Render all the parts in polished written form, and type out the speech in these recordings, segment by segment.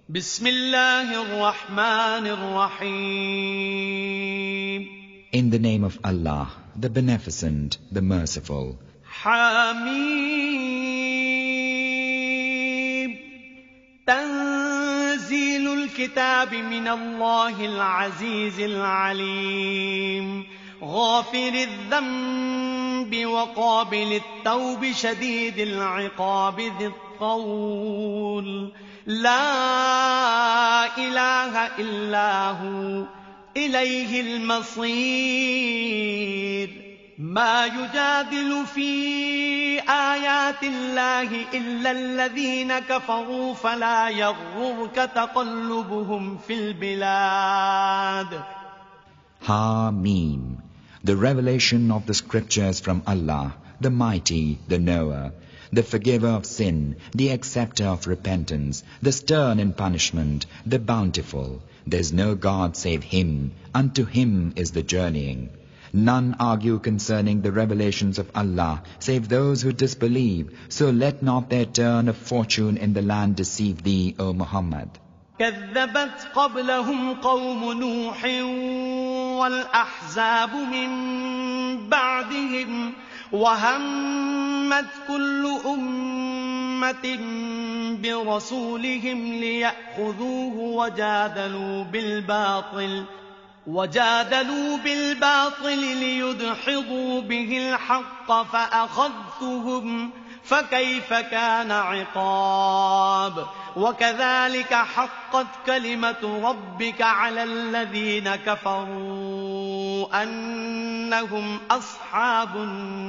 بسم الله الرحمن الرحيم. In the name of Allah, the Beneficent, the Merciful. حميم. تنزيل الكتاب من الله العزيز العليم. غافر الذنب وقابل التوب شديد العقاب ذي الطول. لا إله إلا هو إليه المصير. ما يجادل في آيات الله إلا الذين كفروا فلا يغررك تقلبهم في البلاد. Hamim. The revelation of the scriptures from Allah, the Mighty, the Knower, the Forgiver of sin, the Acceptor of repentance, the Stern in punishment, the Bountiful. There is no God save Him. Unto Him is the journeying. None argue concerning the revelations of Allah, save those who disbelieve. So let not their turn of fortune in the land deceive thee, O Muhammad. كذبت قبلهم قوم نوح والأحزاب من بعدهم وهمت كل أمة برسولهم ليأخذوه وجادلوا بالباطل ليدحضوا به الحق فأخذتهم فكيف كان عقاب. وكذلك حقت كلمة ربك على الذين كفروا أنهم أصحاب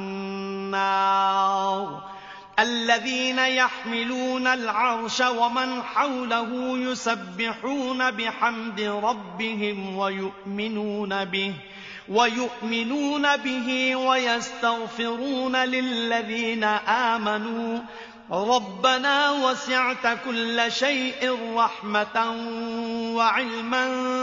النار. الذين يحملون العرش ومن حوله يسبحون بحمد ربهم ويؤمنون به ويستغفرون للذين آمنوا ربنا وسعت كل شيء رحمة وعلما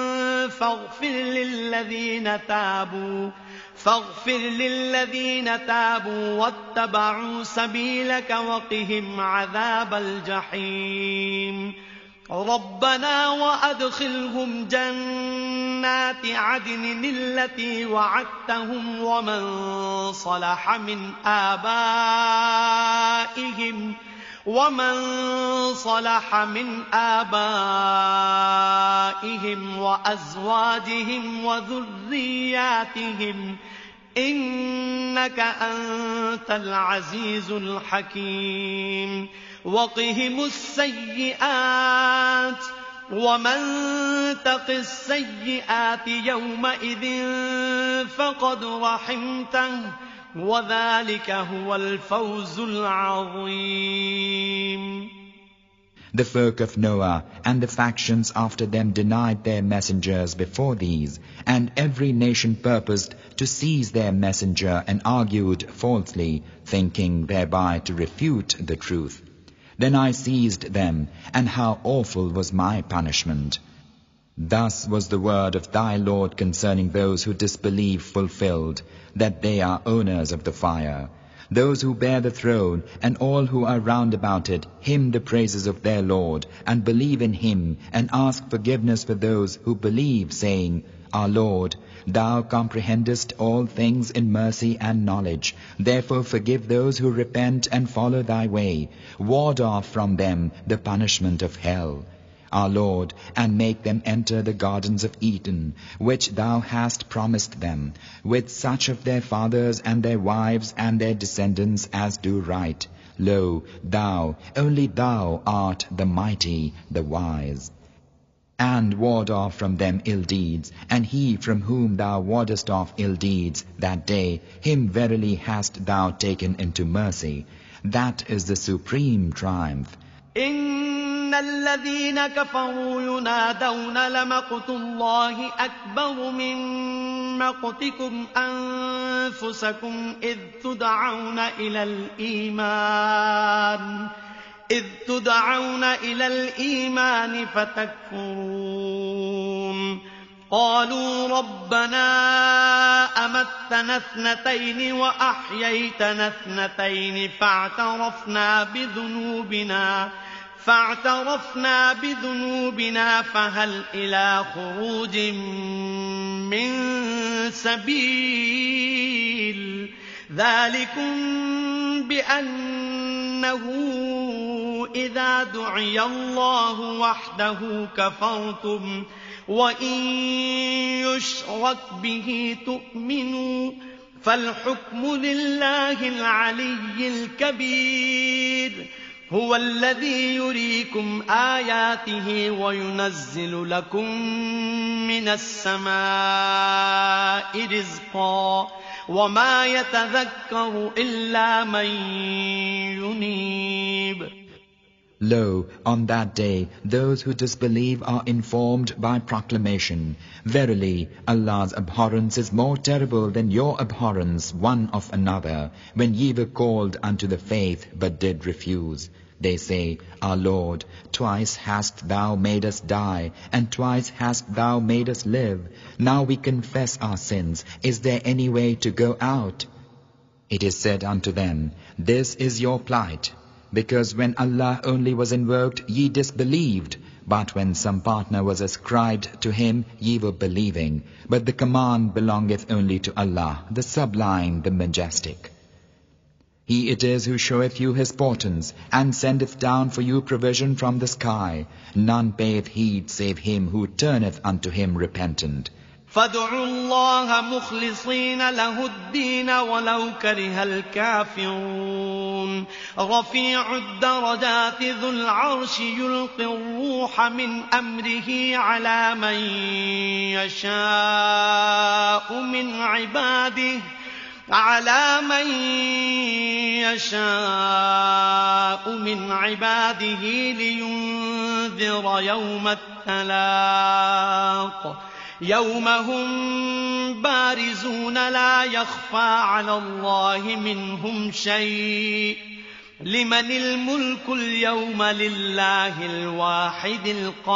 فاغفر للذين تابوا واتبعوا سبيلك وقهم عذاب الجحيم. ربنا وأدخلهم جنات عدن التي وعدتهم ومن صلح من آبائهم وأزواجهم وذرياتهم إنك أنت العزيز الحكيم. وقهم السيئات ومن تق السيئات يومئذ فقد رحمته وذلك هو الفوز العظيم. The folk of Noah and the factions after them denied their messengers before these, and every nation purposed to seize their messenger and argued falsely, thinking thereby to refute the truth. Then I seized them, and how awful was my punishment. Thus was the word of thy Lord concerning those who disbelieve fulfilled, that they are owners of the fire. Those who bear the throne and all who are round about it hymn the praises of their Lord and believe in Him and ask forgiveness for those who believe, saying, Our Lord, Thou comprehendest all things in mercy and knowledge. Therefore forgive those who repent and follow Thy way. Ward off from them the punishment of hell. Our Lord, and make them enter the gardens of Eden, which Thou hast promised them, with such of their fathers and their wives and their descendants as do right. Lo, Thou, only Thou art the Mighty, the Wise. And ward off from them ill deeds, and he from whom Thou wardest off ill deeds that day, him verily hast Thou taken into mercy. That is the supreme triumph. إن الذين كفروا ينادون لمقت الله أكبر من مقتكم أنفسكم إذ تدعون إلى الإيمان فتكفرون. قالوا ربنا أمتنا اثنتين وأحييتنا اثنتين فاعترفنا بذنوبنا فهل إلى خروج من سبيل ذلكم بأنه إذا دعي الله وحده كفرتم وإن يشرك به تؤمنوا فالحكم لله العلي الكبير هو الذي يريكم آياته وينزل لكم من السماء رزقا وما يتذكر إلا من ينيب. Lo, on that day, those who disbelieve are informed by proclamation. Verily, Allah's abhorrence is more terrible than your abhorrence one of another, when ye were called unto the faith, but did refuse. They say, Our Lord, twice hast thou made us die, and twice hast thou made us live. Now we confess our sins. Is there any way to go out? It is said unto them, This is your plight. Because when Allah only was invoked, ye disbelieved. But when some partner was ascribed to him, ye were believing. But the command belongeth only to Allah, the Sublime, the Majestic. He it is who showeth you His portents, and sendeth down for you provision from the sky. None payeth heed save him who turneth unto Him repentant. فادعوا الله مخلصين له الدين ولو كره الكافرون رفيع الدرجات ذو العرش يلقي الروح من أمره على من يشاء من عباده لينذر يوم التلاق يوم هم بارزون لا يخفى على الله منهم شيء لمن الملك اليوم لله الواحد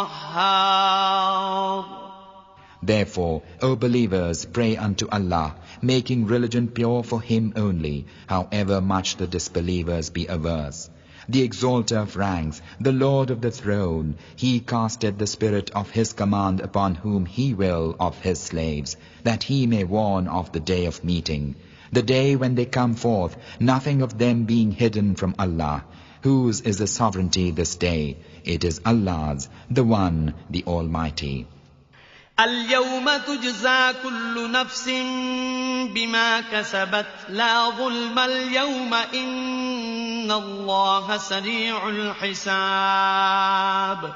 القهار. Therefore, O believers, pray unto Allah, making religion pure for Him only, however much the disbelievers be averse. The Exalter of ranks, the Lord of the throne, He casteth the spirit of His command upon whom He will of His slaves, that He may warn of the day of meeting, the day when they come forth, nothing of them being hidden from Allah. Whose is the sovereignty this day? It is Allah's, the One, the Almighty. اليوم تجزى كل نفس بما كسبت لا ظلم اليوم إن الله سريع الحساب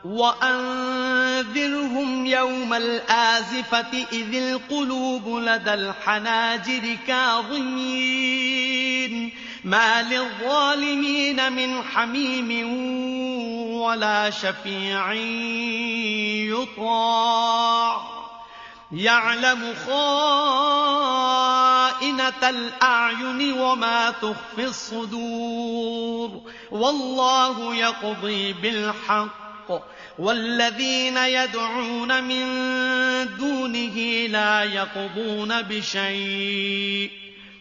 وأنذرهم يوم الآزفة إذ القلوب لدى الحناجر كاظمين ما للظالمين من حميم ولا شفيع يطاع يعلم خائنة الأعين وما تخفي الصدور والله يقضي بالحق والذين يدعون من دونه لا يقضون بشيء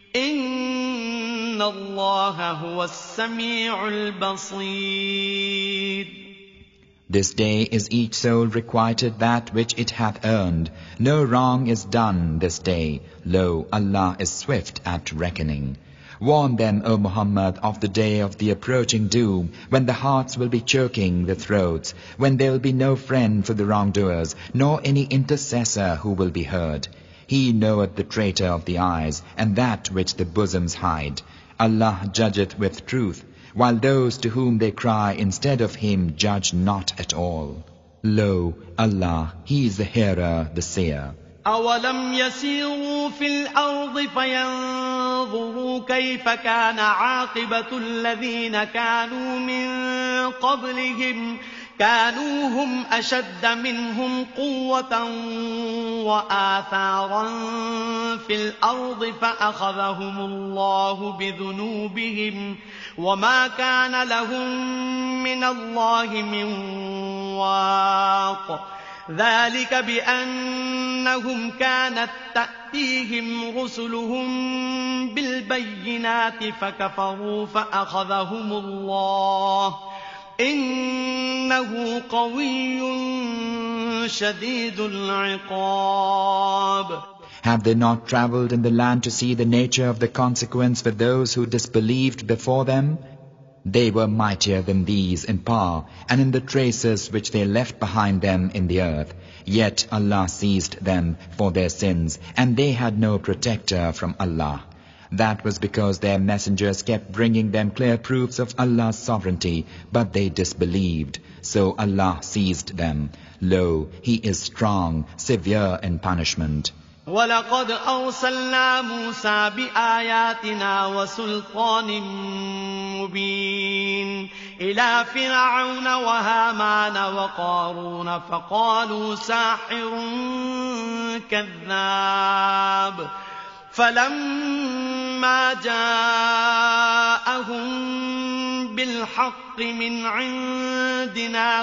إن الله هو السميع البصير. This day is each soul requited that which it hath earned. No wrong is done this day. Lo, Allah is swift at reckoning. Warn them, O Muhammad, of the day of the approaching doom, when the hearts will be choking the throats, when there will be no friend for the wrongdoers, nor any intercessor who will be heard. He knoweth the traitor of the eyes, and that which the bosoms hide. Allah judgeth with truth, while those to whom they cry instead of Him judge not at all. Lo, Allah, He is the hearer, the seer. أَوَلَمْ يَسِيرُوا فِي الْأَرْضِ فَيَنْظُرُوا كَيْفَ كَانَ عَاقِبَةُ الَّذِينَ كَانُوا مِنْ قَبْلِهِمْ كَانُوا هُمْ أَشَدَّ مِنْهُمْ قُوَّةً وَآثَارًا فِي الْأَرْضِ فَأَخَذَهُمُ اللَّهُ بِذُنُوبِهِمْ وَمَا كَانَ لَهُم مِّنَ اللَّهِ مِنْ وَاقٍ ذَلِكَ بِأَنَّهُمْ كَانَتْ تَأْتِيهِمْ رُسُلُهُم بِالْبَيِّنَاتِ فَكَفَرُوا فَأَخَذَهُمُ اللَّهُ إنه قوي شديد العقاب. Have they not traveled in the land to see the nature of the consequence for those who disbelieved before them? They were mightier than these in power and in the traces which they left behind them in the earth. Yet Allah seized them for their sins, and they had no protector from Allah. That was because their messengers kept bringing them clear proofs of Allah's sovereignty, but they disbelieved. So Allah seized them. Lo, He is strong, severe in punishment. وَلَقَدْ أَرْسَلْنَا مُوسَى بِآيَاتِنَا وَسُلْطَانٍ مُبِينٍ إِلَى فِرْعَوْنَ وَهَامَانَ وَقَارُونَ فَقَالُوا سَاحِرٌ كَذَّابٌ فَلَمَّا جَاءَهُم بِالْحَقِّ مِنْ عِندِنَا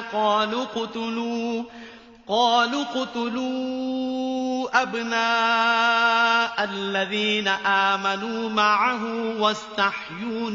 قالوا اقتلوا أبناء الذين آمنوا معه واستحيوا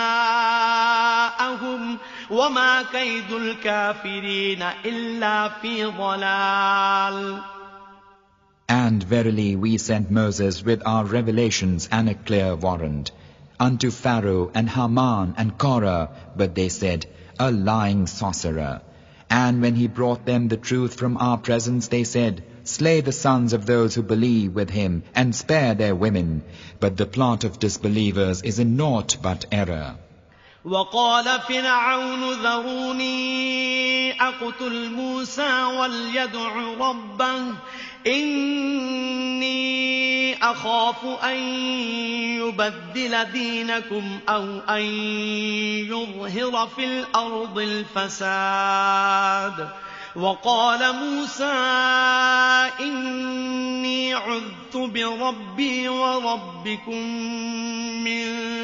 نساءهم وما كيد الكافرين إلا في ضلال. And verily we sent Moses with our revelations and a clear warrant unto Pharaoh and Haman and Korah, but they said, a lying sorcerer. And when he brought them the truth from our presence, they said, slay the sons of those who believe with him, and spare their women. But the plot of disbelievers is in naught but error. وقال فرعون ذروني أقتل موسى وليدع ربه إني أخاف أن يبدل دينكم أو أن يظهر في الأرض الفساد. وقال موسى إني عذت بربي وربكم من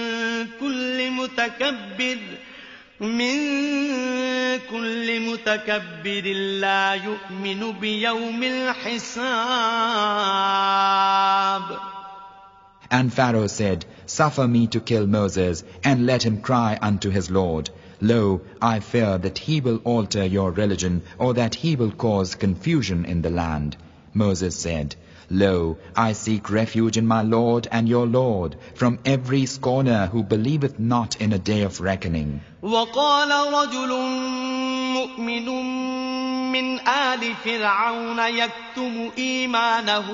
كل متكبر لا يؤمن بيوم الحساب. And Pharaoh said, suffer me to kill Moses, and let him cry unto his Lord. Lo, I fear that he will alter your religion, or that he will cause confusion in the land. Moses said, Lo, I seek refuge in my Lord and your Lord, from every scorner who believeth not in a day of reckoning. وقال رجل مؤمن من آل فرعون يكتم إيمانه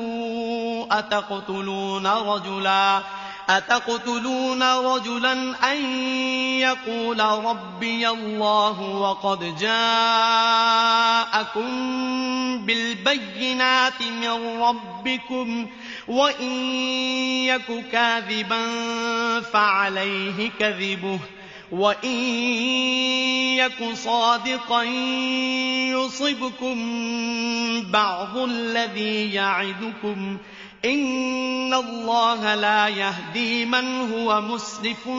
أتقتلون رجلا أن يقول ربي الله وقد جاءكم بالبينات من ربكم وإن يك كاذبا فعليه كذبه وإن يك صادقا يصبكم بعض الذي يعدكم إن الله لا يهدي من هو مسرف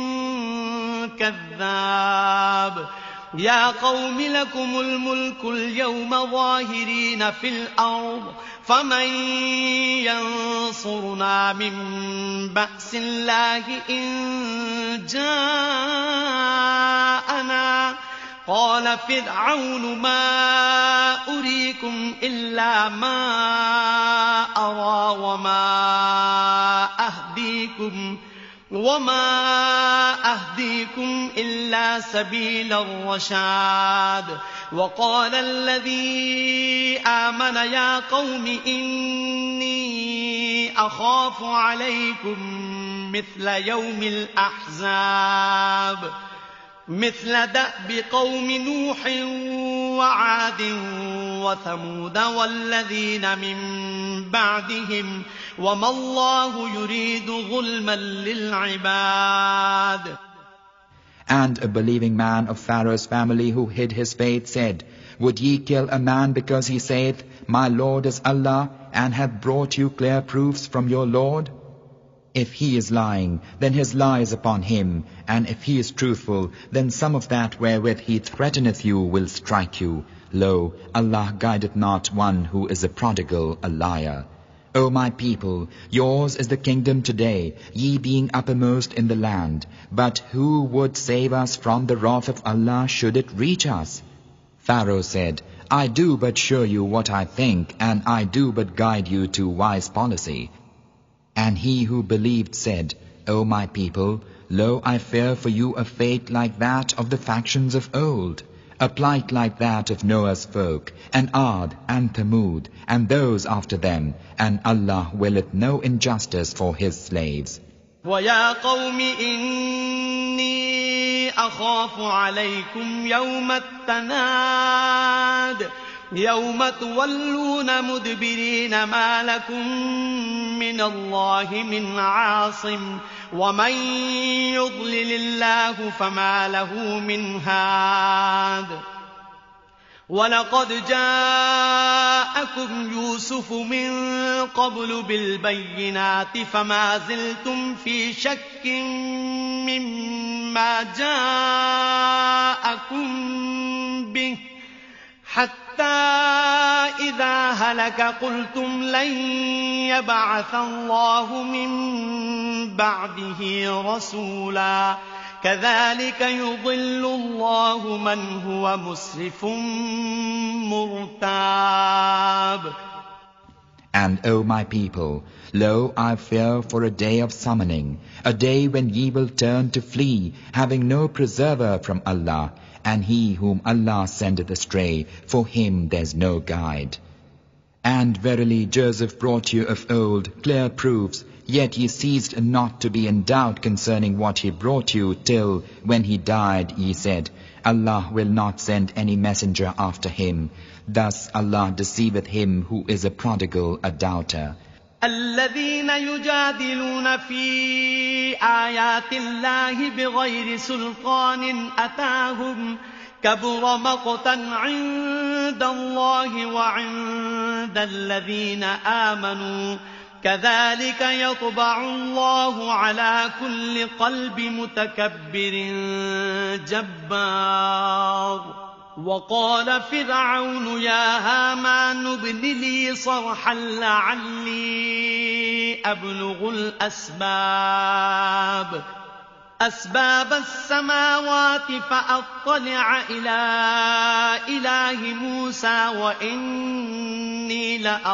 كذاب. يا قوم لكم الملك اليوم ظاهرين في الأرض فمن ينصرنا من بأس الله إن جاءنا. قال فرعون ما أريكم إلا ما أرى وما أهديكم إلا سبيل الرشاد. وقال الذي آمن يا قوم إني أخاف عليكم مثل يوم الأحزاب مثل دأب قوم نوح وعاد وثمود والذين من بعدهم وما الله يريد ظلما للعباد. And a believing man of Pharaoh's family who hid his faith said, would ye kill a man because he saith, my Lord is Allah, and hath brought you clear proofs from your Lord? If he is lying, then his lie is upon him, and if he is truthful, then some of that wherewith he threateneth you will strike you. Lo, Allah guideth not one who is a prodigal, a liar. O my people, yours is the kingdom today, ye being uppermost in the land. But who would save us from the wrath of Allah should it reach us? Pharaoh said, I do but show you what I think, and I do but guide you to wise policy. And he who believed said, O my people, lo, I fear for you a fate like that of the factions of old, a plight like that of Noah's folk, and Ad, and Thamud, and those after them, and Allah willeth no injustice for His slaves. وَيَا قَوْمِ إِنِّي أَخَافُ عَلَيْكُمْ يَوْمَ التَّنَادِ يَوْمَ تُوَلُّونَ مُدْبِرِينَ مَا لَكُمْ مِنَ اللَّهِ مِنْ عَاصِمٍ وَمَنْ يُضْلِلِ اللَّهُ فَمَا لَهُ مِنْ هَادٍ وَلَقَدْ جَاءَكُمْ يُوسُفُ مِنْ قَبْلُ بِالْبَيِّنَاتِ فَمَا زِلْتُمْ فِي شَكٍّ مِّمَّا جَاءَكُمْ بِهِ حَتَّى إِذَا هَلَكَ قُلْتُمْ لَنْ يَبْعَثَ اللَّهُ مِنْ بَعْدِهِ رَسُولًا كَذَلِكَ يُضِلُّ اللَّهُ مَنْ هُوَ مُسْرِفٌ مُرْتَابٌ. And, O my people, lo, I fear for a day of summoning, a day when ye will turn to flee, having no preserver from Allah, and he whom Allah sendeth astray, for him there's no guide. And verily Joseph brought you of old clear proofs, yet ye ceased not to be in doubt concerning what he brought you, till, when he died, ye said, Allah will not send any messenger after him. Thus Allah deceiveth him who is a prodigal, a doubter. الذين يجادلون في آيات الله بغير سلطان أتاهم كبر مقتا عند الله وعند الذين آمنوا كذلك يطبع الله على كل قلب متكبر جبار. وقال فرعون يا هامان ابن لي صرحا لعلي أبلغ أسباب السماوات فأطلع إلى إله موسى وإني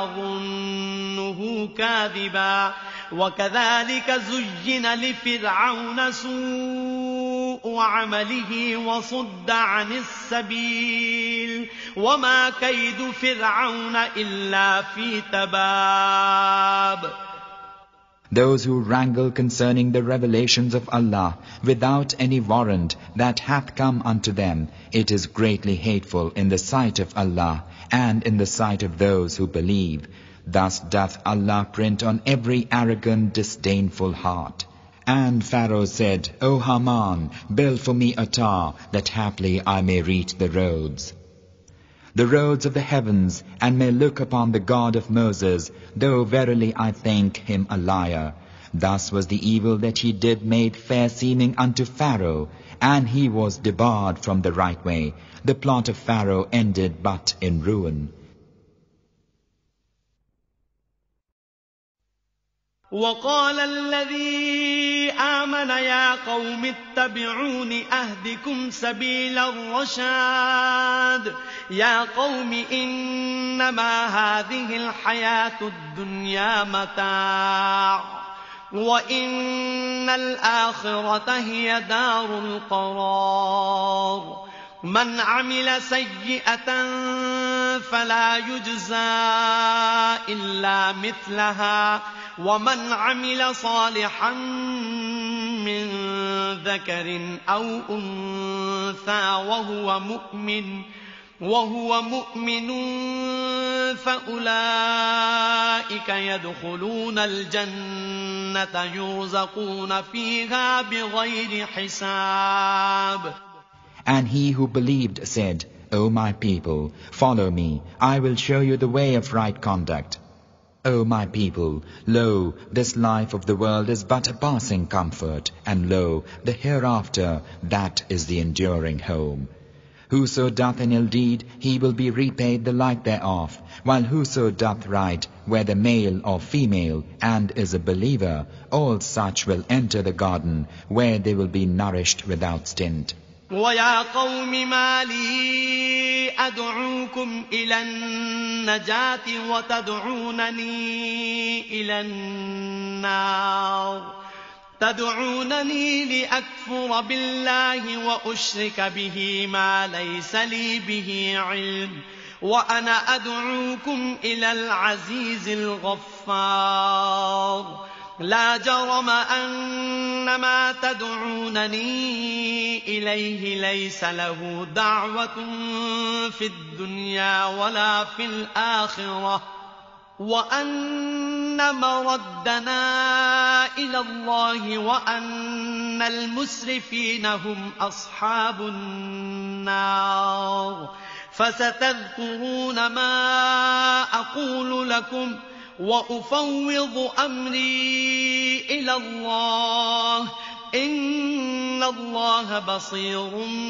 لأظنه كاذبا. وكذلك زين لفرعون سوء عمله وصد عن السبيل وما كيد فرعون إلا في تباب. Those who wrangle concerning the revelations of Allah without any warrant that hath come unto them, it is greatly hateful in the sight of Allah and in the sight of those who believe. Thus doth Allah print on every arrogant, disdainful heart. And Pharaoh said, O Haman, build for me a tower, that haply I may reach the roads of the heavens, and may look upon the God of Moses, though verily I think him a liar. Thus was the evil that he did made fair seeming unto Pharaoh, and he was debarred from the right way. The plot of Pharaoh ended but in ruin. وقال الذي آمن يا قوم اتبعون أهدكم سبيل الرشاد. يا قوم إنما هذه الحياة الدنيا متاع وإن الآخرة هي دار القرار. من عمل سيئة فلا يجزى إلا مثلها ومن عمل صالحا من ذكر أو أنثى وهو مؤمن فأولئك يدخلون الجنة يرزقون فيها بغير حساب. And he who believed said, O my people, follow me, I will show you the way of right conduct. O my people, lo, this life of the world is but a passing comfort, and lo, the hereafter, that is the enduring home. Whoso doth an ill deed, he will be repaid the like thereof, while whoso doth right, whether male or female, and is a believer, all such will enter the garden, where they will be nourished without stint. وَيَا قَوْمِ مَا لِي أَدْعُوكُمْ إِلَى النَّجَاةِ وَتَدْعُونَنِي إِلَى النَّارِ تدعونني لأكفر بالله وأشرك به ما ليس لي به علم وأنا أدعوكم إلى العزيز الغفار لا جرم أن ما تدعونني إليه ليس له دعوة في الدنيا ولا في الآخرة وأن مردنا إلى الله وأن المسرفين هم أصحاب النار فستذكرون ما أقول لكم وأفوض أمري إلى الله إن الله بصير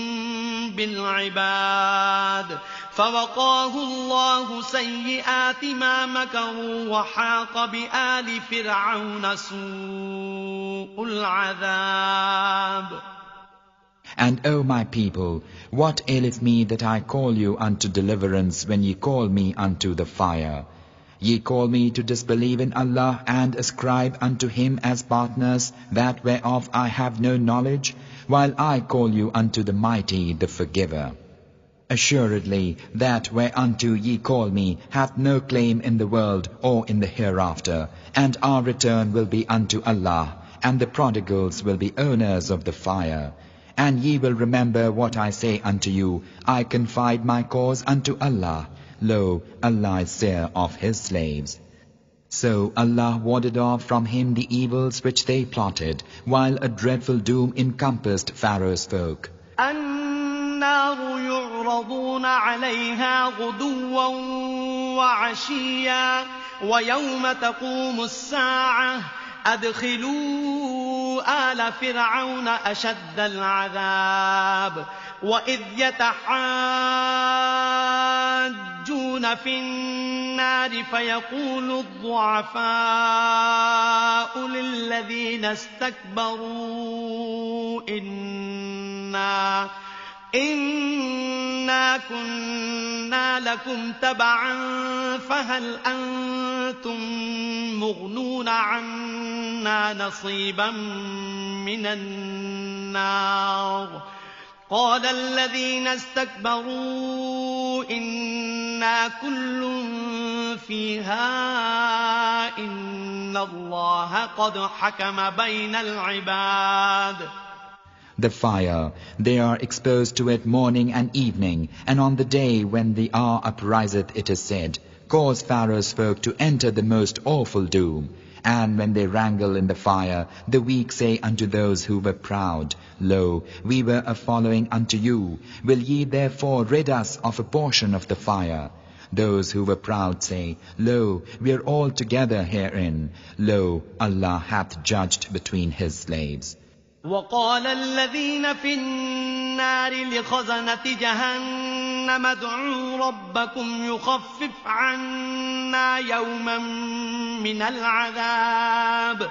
بالعباد فوقاه الله سيئات ما مكروا وحاق بآل فرعون سوء العذاب. And O my people, what aileth me that I call you unto deliverance when ye call me unto the fire? Ye call me to disbelieve in Allah and ascribe unto Him as partners that whereof I have no knowledge, while I call you unto the Mighty, the Forgiver. Assuredly, that whereunto ye call me hath no claim in the world or in the hereafter, and our return will be unto Allah, and the prodigals will be owners of the fire. And ye will remember what I say unto you, I confide my cause unto Allah. Lo, Allah is seer of His slaves. So Allah warded off from him the evils which they plotted, while a dreadful doom encompassed Pharaoh's folk. النار يعرضون عليها غدوا وعشيا ويوم تقوم الساعة أدخلوا آل فرعون أشد العذاب وإذ يتحاجون في النار فيقول الضعفاء للذين استكبروا إنا كنا لكم تبعا فهل أنتم مغنون عنا نصيبا من النار قال الذين استكبروا إنا كل فيها إن الله قد حكم بين العباد. The fire, they are exposed to it morning and evening, and on the day when the hour upriseth it is said, cause Pharaoh's folk to enter the most awful doom. And when they wrangle in the fire, the weak say unto those who were proud, Lo, we were a following unto you. Will ye therefore rid us of a portion of the fire? Those who were proud say, Lo, we are all together herein. Lo, Allah hath judged between His slaves. وقال الذين في النار لخزنة جهنم ادعوا ربكم يخفف عنا يوما من العذاب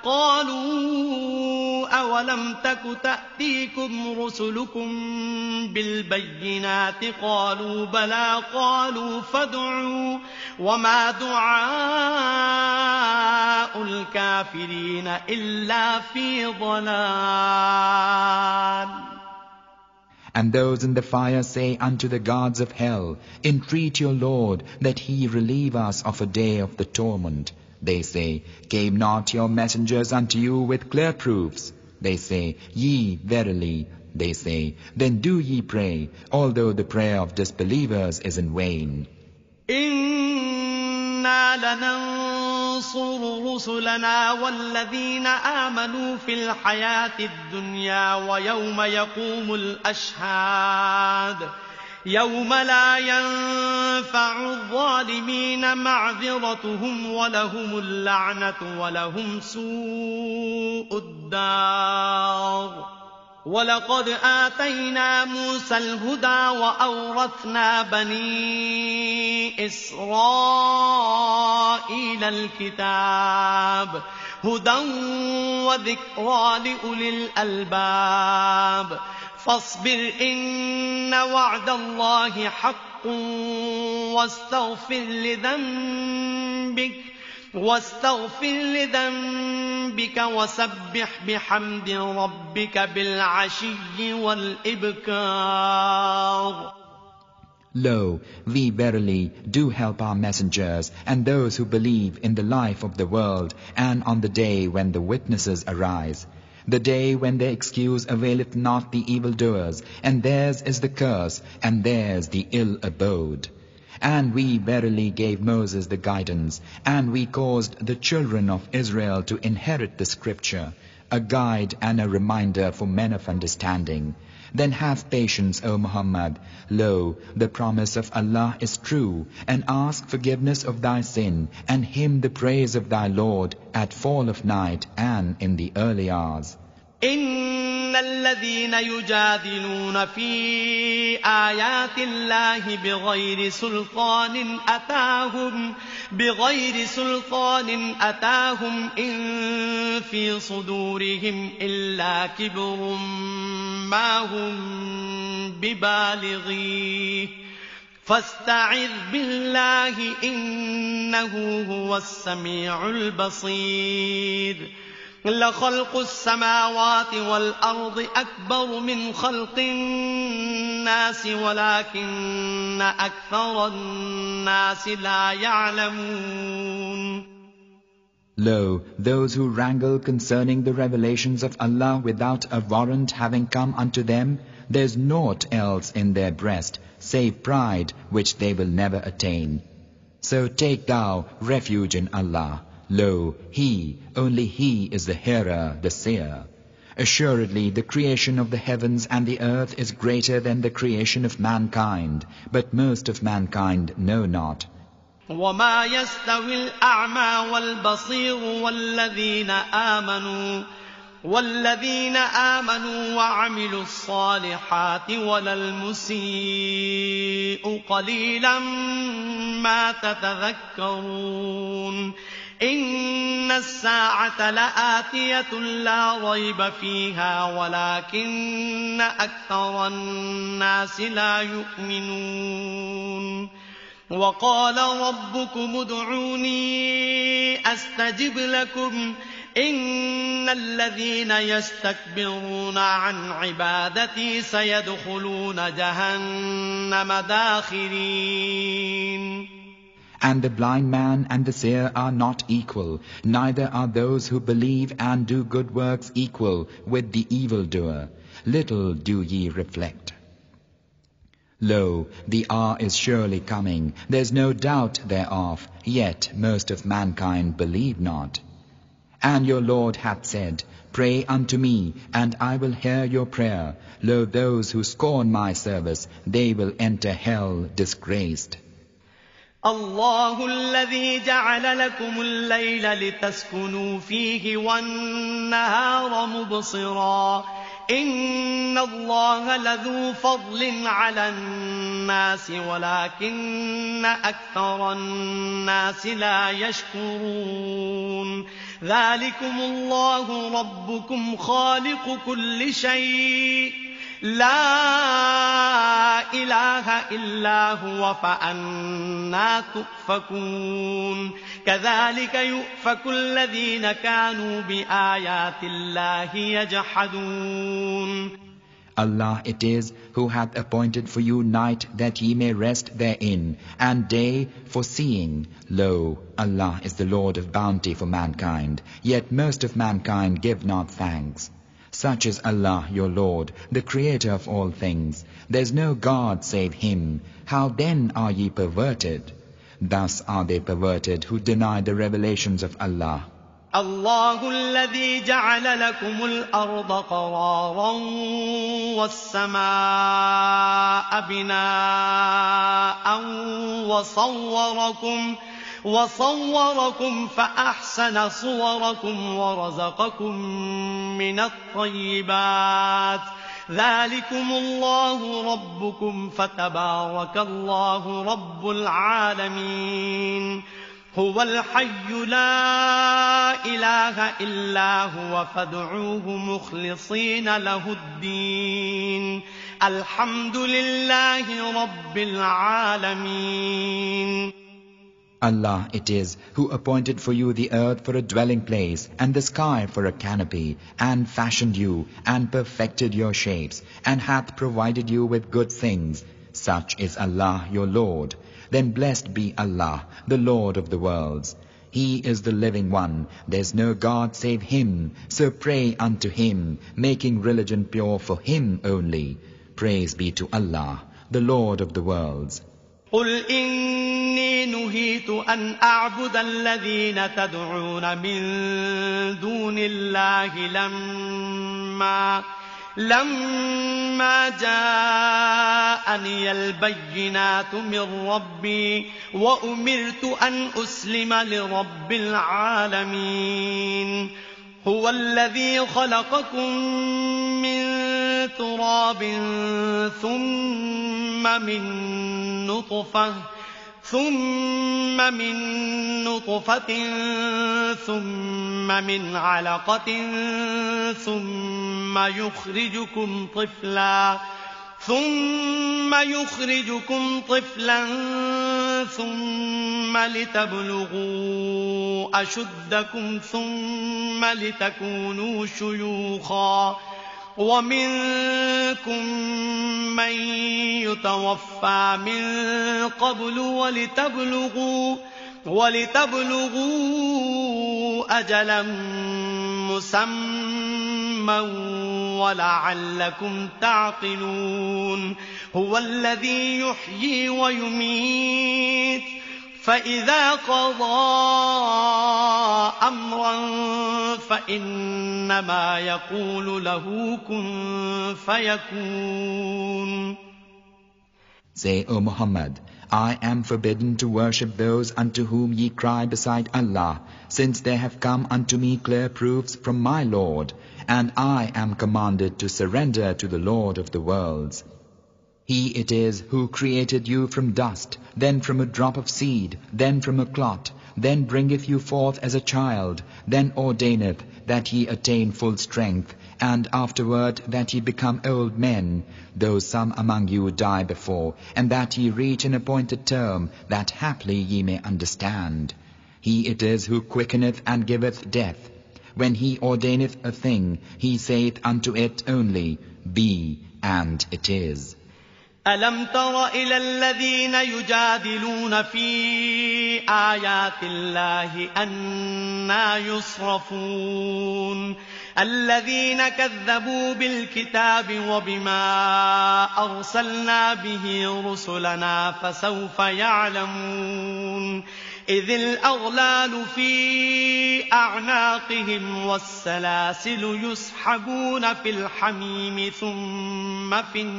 قالوا أولم تك تأتيكم رسلكم بالبينات قالوا بلى قالوا فادعوا وما دعاء الكافرين إلا في ضلال. And those in the fire say unto the gods of hell, Entreat your Lord that He relieve us of a day of the torment. They say, Came not your messengers unto you with clear proofs? They say, Yea, verily. They say, Then do ye pray, although the prayer of disbelievers is in vain. إِنَّا لَنَنصُرُ رُسُلَنَا وَالَّذِينَ آمَنُوا فِي الْحَيَاةِ الدُّنْيَا وَيَوْمَ يَقُومُ الْأَشْهَادُ يوم لا ينفع الظالمين معذرتهم ولهم اللعنة ولهم سوء الدار. وَلَقَدْ آتَيْنَا مُوسَى الْهُدَى وَأَوْرَثْنَا بَنِي إِسْرَائِيلَ الْكِتَابَ هُدًى وَذِكْرَى لِأُولِي الْأَلْبَابِ فَاصْبِرْ إِنَّ وَعْدَ اللَّهِ حَقٌّ وَاسْتَغْفِرْ لِذَنبِكَ وَسَبِّحْ بِحَمْدِ رَبِّكَ بِالْعَشِيِّ وَالْإِبْكَارِ. Lo, we verily do help our messengers and those who believe in the life of the world and on the day when the witnesses arise. The day when their excuse availeth not the evildoers, and theirs is the curse, and theirs the ill abode. And we verily gave Moses the guidance, and we caused the children of Israel to inherit the scripture, a guide and a reminder for men of understanding. Then have patience, O Muhammad. Lo, the promise of Allah is true, and ask forgiveness of thy sin, and hymn the praise of thy Lord at fall of night and in the early hours. إِنَّ الَّذِينَ يُجَادِلُونَ فِي آيَاتِ اللَّهِ بِغَيْرِ سُلْطَانٍ أَتَاهُمْ إِن فِي صُدُورِهِمْ إِلَّا كِبْرٌ مَّا هُم بِبَالِغِيهِ فَاسْتَعِذْ بِاللَّهِ إِنَّهُ هُوَ السَّمِيعُ الْبَصِيرُ. لَخَلْقُ السَّمَاوَاتِ وَالْأَرْضِ أَكْبَرُ مِنْ خَلْقِ النَّاسِ وَلَكِنَّ أَكْثَرَ النَّاسِ لَا يَعْلَمُونَ. Lo, those who wrangle concerning the revelations of Allah without a warrant having come unto them, there is naught else in their breast save pride which they will never attain. So take thou refuge in Allah. Lo, He, only He is the hearer, the seer. Assuredly the creation of the heavens and the earth is greater than the creation of mankind, but most of mankind know not. وَمَا يَسْتَوِي الْأَعْمَى وَالْبَصِيرُ وَالَّذِينَ آمَنُوا وَعَمِلُوا الصَّالِحَاتِ وَلَا الْمُسِيءُ قَلِيلًا مَا تَتَذَكَّرُونَ. إِنَّ السَّاعَةَ لَآتِيَةٌ لَا رَيْبَ فِيهَا وَلَكِنَّ أَكْثَرَ النَّاسِ لَا يُؤْمِنُونَ. وَقَالَ رَبُّكُمُ ادْعُونِي أَسْتَجِبْ لَكُمْ إِنَّ الَّذِينَ يَسْتَكْبِرُونَ عَنْ عِبَادَتِي سَيَدْخُلُونَ جَهَنَّمَ دَاخِرِينَ. And the blind man and the seer are not equal, neither are those who believe and do good works equal with the evildoer. Little do ye reflect. Lo, the hour is surely coming, there is no doubt thereof, yet most of mankind believe not. And your Lord hath said, Pray unto me, and I will hear your prayer. Lo, those who scorn my service, they will enter hell disgraced. الله الذي جعل لكم الليل لتسكنوا فيه والنهار مبصرا إن الله لذو فضل على الناس ولكن أكثر الناس لا يشكرون. ذلكم الله ربكم خالق كل شيء لا إله إلا هو فأنى تؤفكون. كذلك يؤفك الذين كانوا بآيات الله يجحدون. Allah it is who hath appointed for you night that ye may rest therein, and day for seeing. Lo, Allah is the Lord of bounty for mankind, yet most of mankind give not thanks. Such is Allah your Lord, the Creator of all things. There is no God save Him. How then are ye perverted? Thus are they perverted who deny the revelations of Allah. الله الذي جعل لكم الأرض قرارا والسماء بناء وصوركم فأحسن صوركم ورزقكم من الطيبات ذلكم الله ربكم فتبارك الله رب العالمين هو الحي لا إله إلا هو فادعوه مخلصين له الدين الحمد لله رب العالمين. Allah it is who appointed for you the earth for a dwelling place and the sky for a canopy, and fashioned you and perfected your shapes, and hath provided you with good things. Such is Allah your Lord. Then blessed be Allah, the Lord of the worlds. He is the living one, there's no God save Him, so pray unto Him, making religion pure for Him only. Praise be to Allah, the Lord of the worlds. قل إني نهيت أن أعبد الذين تدعون من دون الله لما جاءني البينات من ربي وأمرت أن أسلم لرب العالمين هو الذي خلقكم من تراب ثم من نطفة ثم من علقة ثم يخرجكم طفلا ثم لتبلغوا أشدكم ثم لتكونوا شيوخا ومنكم من يتوفى من قبل ولتبلغوا أجلا مسمى ولعلكم تعقلون هو الذي يحيي ويميت فإذا قضى أمرا فإنما يقول له كن فيكون. Say, O Muhammad, I am forbidden to worship those unto whom ye cry beside Allah, since there have come unto me clear proofs from my Lord, and I am commanded to surrender to the Lord of the worlds. He it is who created you from dust, then from a drop of seed, then from a clot, then bringeth you forth as a child, then ordaineth that ye attain full strength, and afterward that ye become old men, though some among you die before, and that ye reach an appointed term, that haply ye may understand. He it is who quickeneth and giveth death. When he ordaineth a thing, he saith unto it only, Be, and it is. ألم تر إلى الذين يجادلون في آيات الله أنى يصرفون الذين كذبوا بالكتاب وبما أرسلنا به رسلنا فسوف يعلمون إذ الأغلال في أعناقهم والسلاسل يسحبون في الحميم ثم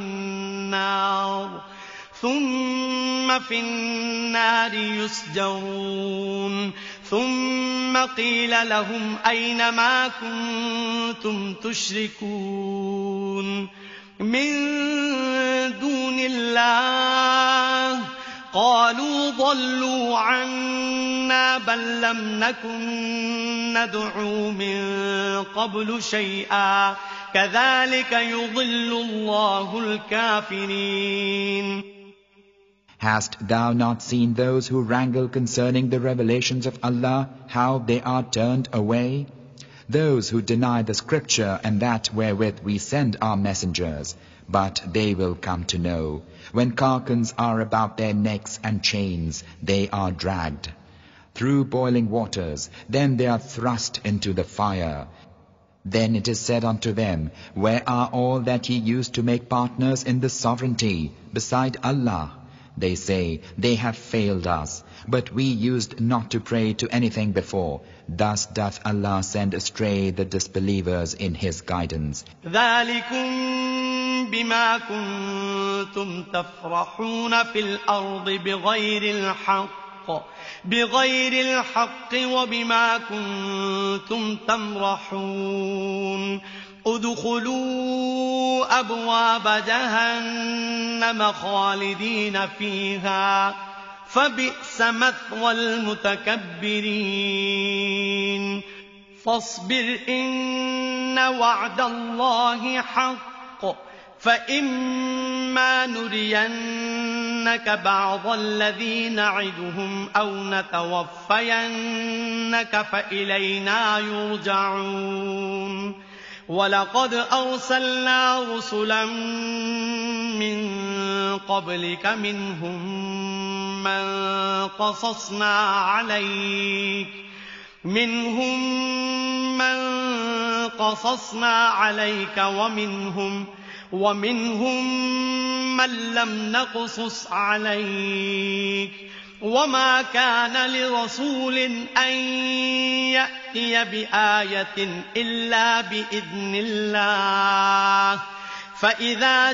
في النار يسجرون ثم قيل لهم أين ما كنتم تشركون من دون الله قالوا ضلوا عنا بل لم نكن ندعو من قبل شيئا كذلك يضل الله الكافرين. Hast thou not seen those who wrangle concerning the revelations of Allah, how they are turned away? Those who deny the scripture and that wherewith we send our messengers, but they will come to know. When carcans are about their necks and chains, they are dragged through boiling waters, then they are thrust into the fire. Then it is said unto them, Where are all that ye used to make partners in the sovereignty beside Allah? They say, They have failed us, but we used not to pray to anything before. Thus doth Allah send astray the disbelievers in His guidance. ذَلِكُمْ بِمَا كُنْتُمْ تَفْرَحُونَ فِي الْأَرْضِ بِغَيْرِ الْحَقِّ بغير الحق وبما كنتم تمرحون ادخلوا أبواب جهنم خالدين فيها فبئس مثوى المتكبرين فاصبر إن وعد الله حق فإما نرينك بعض الذي نعدهم أو نتوفينك فإلينا يرجعون ولقد أرسلنا رسلا من قبلك منهم من قصصنا عليك ومنهم من لم نقصص عليك وما كان لرسول أن يأتي بآية إلا بإذن الله فإذا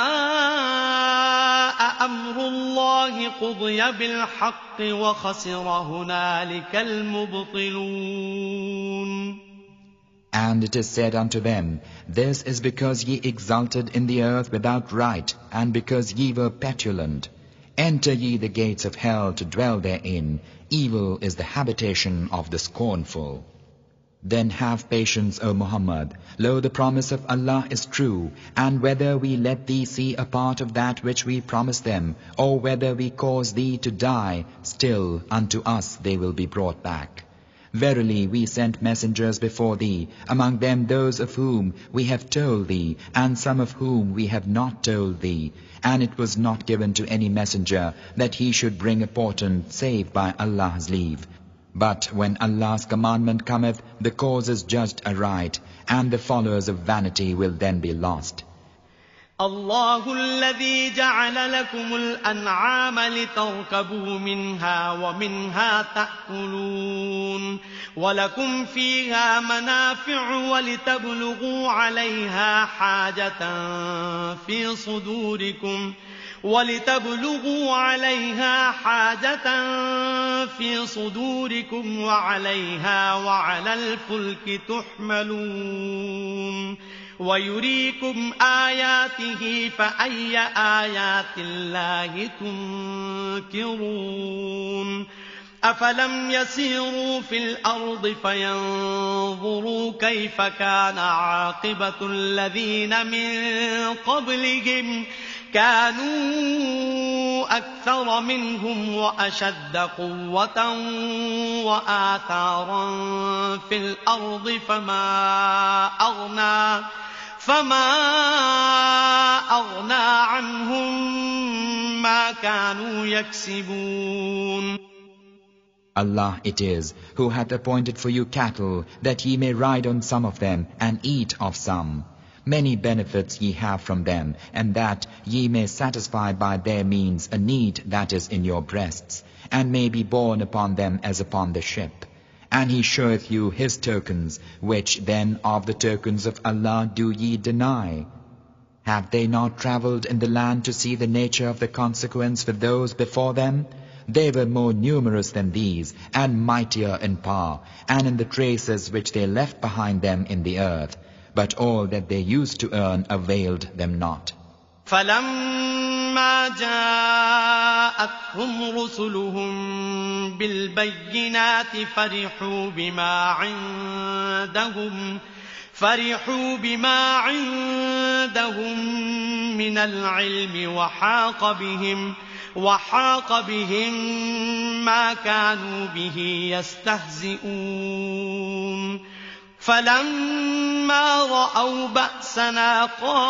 جاء أمر الله قضي بالحق وخسر هنالك المبطلون. And it is said unto them, This is because ye exulted in the earth without right, and because ye were petulant. Enter ye the gates of hell to dwell therein. Evil is the habitation of the scornful. Then have patience, O Muhammad. Lo, the promise of Allah is true, and whether we let thee see a part of that which we promised them, or whether we cause thee to die, still unto us they will be brought back. Verily, we sent messengers before thee, among them those of whom we have told thee, and some of whom we have not told thee. And it was not given to any messenger that he should bring a portent save by Allah's leave. But when Allah's commandment cometh, the cause is judged aright, and the followers of vanity will then be lost. الله الذي جعل لكم الأنعام لتركبوا منها ومنها تأكلون ولكم فيها منافع ولتبلغوا عليها حاجة في صدوركم وعليها وعلى الفلك تحملون ويريكم آياته فأي آيات الله تنكرون أفلم يسيروا في الأرض فينظروا كيف كان عاقبة الذين من قبلهم كانوا أكثر منهم وأشد قوة وآثارا في الأرض فما أغنى عنهم ما كانوا يكسبون. Allah it is who hath appointed for you cattle, that ye may ride on some of them and eat of some. Many benefits ye have from them, and that ye may satisfy by their means a need that is in your breasts, and may be borne upon them as upon the ship. And He showeth you His tokens, which then of the tokens of Allah do ye deny? Have they not travelled in the land to see the nature of the consequence for those before them? They were more numerous than these, and mightier in power, and in the traces which they left behind them in the earth. But all that they used to earn availed them not. فَلَمَّا جَاءَتْهُمْ رُسُلُهُم بِالْبَيِّنَاتِ فرحوا بما عندهم من العلم وحاق بهم ما كانوا به يستهزئون فلما رأوا بأسنا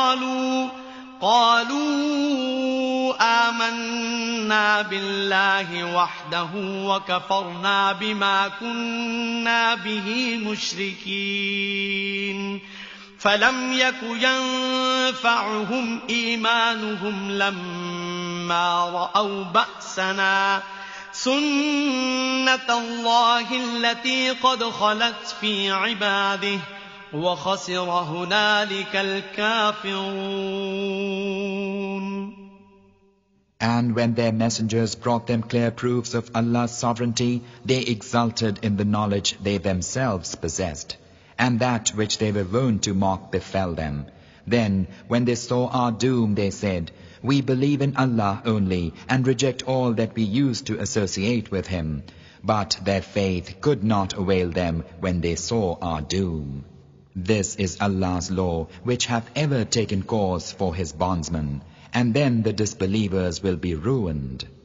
قالوا آمنا بالله وحده وكفرنا بما كنا به مشركين فلم يك ينفعهم إيمانهم لما رأوا بأسنا سنة الله التي قد خلت في عباده وخسر هنالك الكافرون. And when their messengers brought them clear proofs of Allah's sovereignty, they exulted in the knowledge they themselves possessed, and that which they were wont to mock befell them. Then, when they saw our doom, they said, "We believe in Allah only, and reject all that we used to associate with Him." But their faith could not avail them when they saw our doom. This is Allah's law, which hath ever taken course for His bondsmen, and then the disbelievers will be ruined.